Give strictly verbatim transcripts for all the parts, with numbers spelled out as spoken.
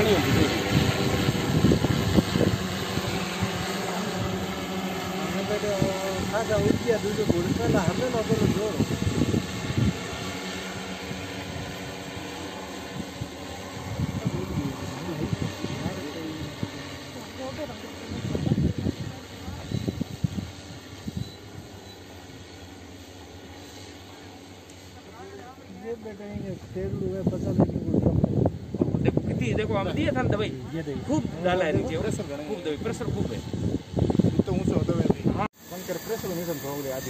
पुरानी होती थी। हमें बेटे खासा उठिया दूसरे घोड़े पहला हमें ना तो जोर ये बेटे ये तेल हुए पचास देखो कितनी, देखो हम दिए था ना दवाई, ये देखो खूब डाला है नीचे, प्रेशर खूब दवाई, प्रेशर खूब है तो ऊंचा होता है। हाँ पंकर प्रेशर नहीं समझ हो गया आदि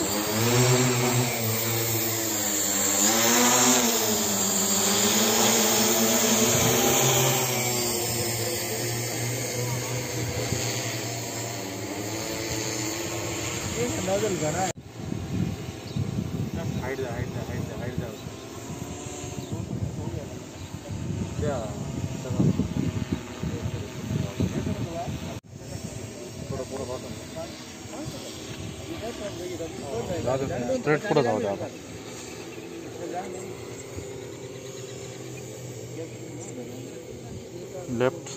ये नजल घना है। हाइट जा हाइट जा हाइट जा हाइट जा क्या पूरा पूरा बॉटम स्ट्रेट पूरा जाओ जाओ लेफ्ट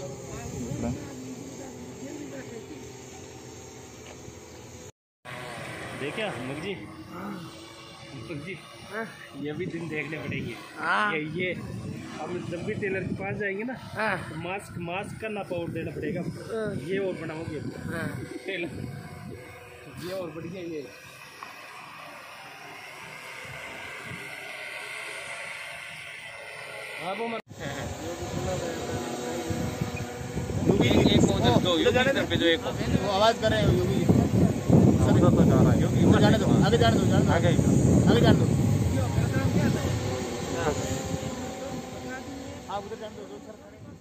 देखा मुझे जी ये भी दिन देखने पड़ेंगे। ये ये हम जब भी टेलर के पास जाएंगे ना तो मास्क मास्क का नापा और देना पड़ेगा। ये और बनाओगे टेलर, ये और बढ़िया ये हाँ वो एक एक वो दो योगी पे जो एक वो आवाज कर रहे हैं योगी सर तो जा रहा है योगी जाने दो आगे जाने दो जाने आगे आगे जाने दो आप उधर जाने दो सर।